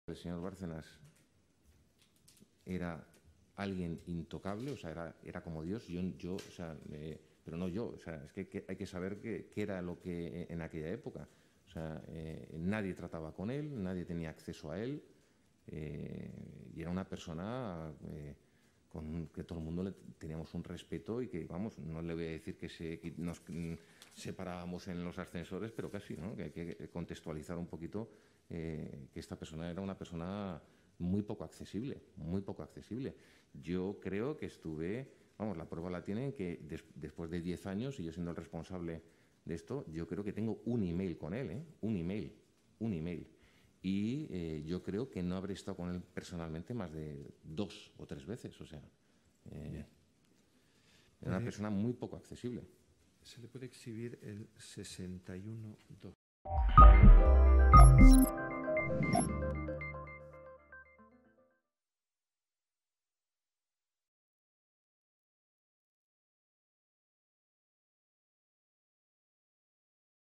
El señor Bárcenas era alguien intocable, o sea, era como Dios. Yo, o sea, pero no yo, o sea, es que hay que saber qué era lo que en aquella época. O sea, nadie trataba con él, nadie tenía acceso a él, y era una persona con que todo el mundo le teníamos un respeto y que, vamos, no le voy a decir que nos separábamos en los ascensores, pero casi, ¿no? Que hay que contextualizar un poquito que esta persona era una persona muy poco accesible, muy poco accesible. Yo creo que vamos, la prueba la tienen que después de 10 años, y yo siendo el responsable de esto, yo creo que tengo un email con él, un email. Y yo creo que no habré estado con él personalmente más de 2 o 3 veces, o sea, era una persona muy poco accesible. Se le puede exhibir el 61.2.